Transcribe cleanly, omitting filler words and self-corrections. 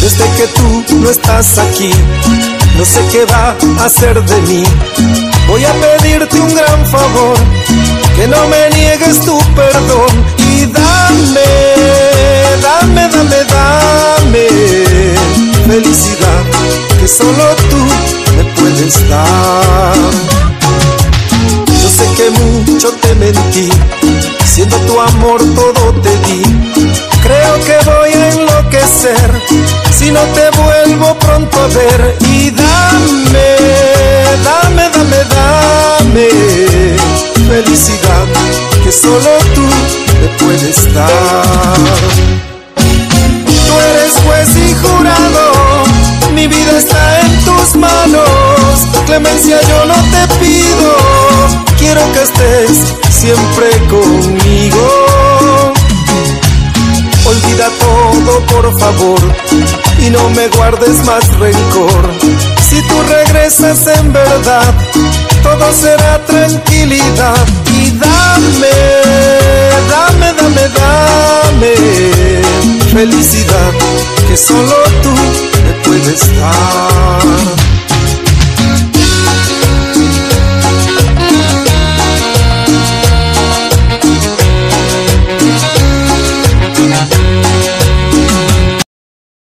Desde que tú no estás aquí, no sé qué va a hacer de mí. Voy a pedirte un gran favor, que no me niegues tu perdón. Y dame felicidad, que solo tú me puedes dar. Yo sé que mucho te mentí, siendo tu amor todo te di. Creo que voy a enloquecer si no te vuelvo pronto a ver. Y dame felicidad, que solo tú me puedes dar. Tú eres juez y jurado, mi vida está en tus manos. Clemencia yo no te pido, quiero que estés siempre conmigo. Olvida todo por favor y no me guardes más rencor. Si tú regresas en verdad, todo será tranquilidad. Y dame felicidad, que solo tú me puedes dar.